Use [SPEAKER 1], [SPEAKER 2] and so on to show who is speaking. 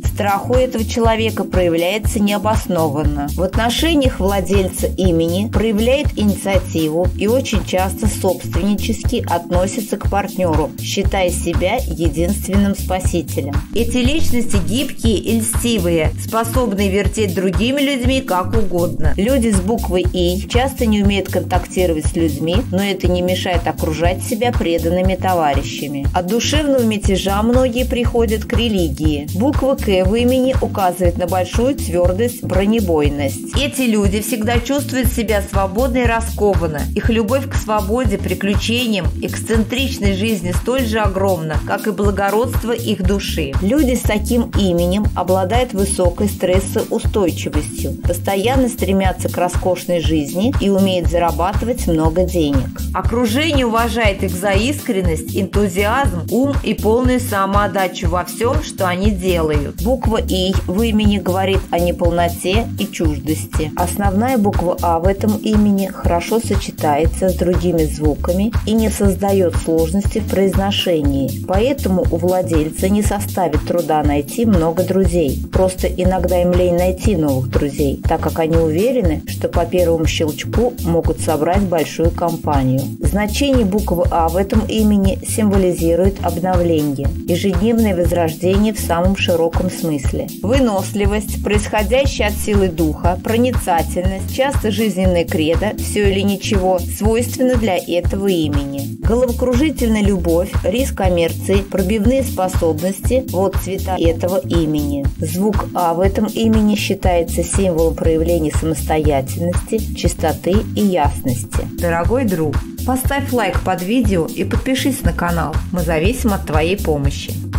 [SPEAKER 1] Страх у этого человека проявляется необоснованно. В отношениях владельца имени проявляет инициативу и очень часто собственнически относится к партнеру, считая себя единственным спасителем. Эти личности гибкие и льстивые, способные вертеть другими людьми как угодно. Люди с буквой «И» часто не умеют контактировать с людьми, но это не мешает окружать себя преданными товарищами. От душевного мятежа многие приходят к религии. Буква «К» в имени указывает на большую твердость, бронебойность. Эти люди всегда чувствуют себя свободно и раскованно. Их любовь к свободе, приключениям, эксцентричной жизни столь же огромна, как и благородство их души. Люди с таким именем обладают высокой стрессоустойчивостью, постоянно стремятся к роскошной жизни и умеют зарабатывать много денег. Окружение уважает их за искренность, энтузиазм, ум и полную самоотдачу во всем, что они делают. Буква «И» в имени говорит о неполноте и чуждости. Основная буква «А» в этом имени хорошо сочетается с другими звуками и не создает сложности в произношении. Поэтому у владельца не составит труда найти много друзей. Просто иногда им лень найти новых друзей, так как они уверены, что по первому щелчку могут собрать большую компанию. Значение буквы «А» в этом имени символизирует обновление, ежедневное возрождение в самом широком смысле. Выносливость, происходящая от силы духа, проницательность, часто жизненная кредо, все или ничего, свойственно для этого имени. Головокружительная любовь, риск коммерции, пробивные способности – вот цвета этого имени. Звук «А» в этом имени считается символом проявления самостоятельности, чистоты и ясности. Дорогой друг, поставь лайк под видео и подпишись на канал. Мы зависим от твоей помощи.